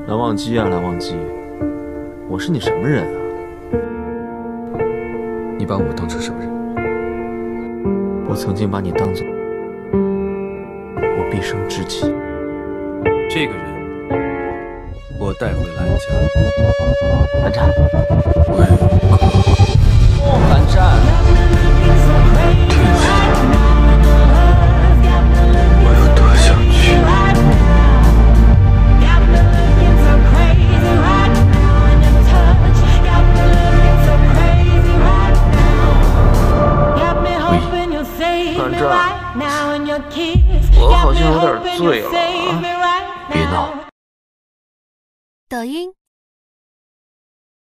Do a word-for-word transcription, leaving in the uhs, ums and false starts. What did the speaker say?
蓝忘机啊，蓝忘机，我是你什么人啊？ 你把我当成什么人？ 我曾经把你当做我毕生知己。 这个人，我带回蓝家。 蓝湛， 为何？ 蓝湛， 天使，我有多想去？ 蓝湛，我好像有点醉了啊！ 别闹。 抖音。